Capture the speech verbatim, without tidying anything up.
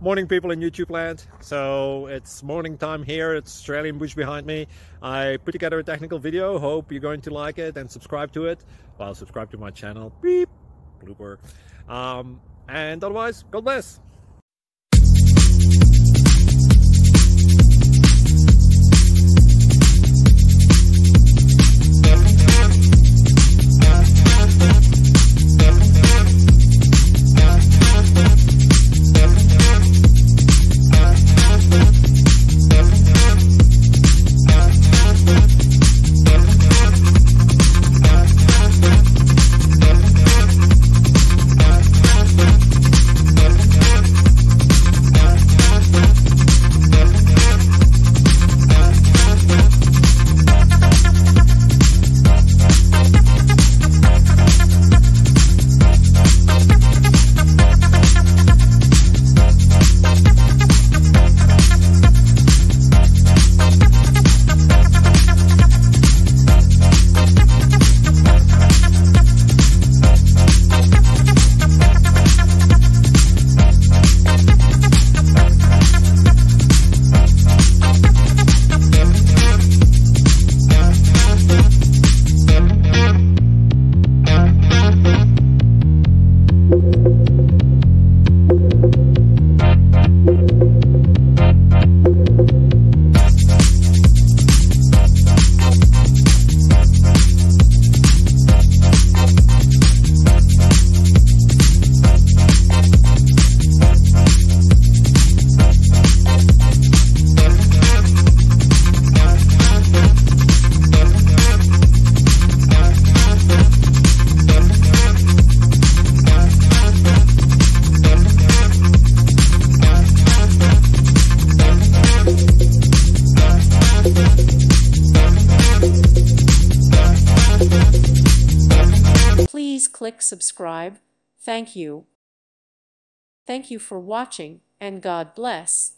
Morning, people in YouTube land. So it's morning time here. It's Australian bush behind me. I put together a technical video. Hope you're going to like it and subscribe to it. Well, subscribe to my channel. Beep. Blooper. Um, and otherwise, God bless. Please click subscribe. Thank you. Thank you for watching, and God bless.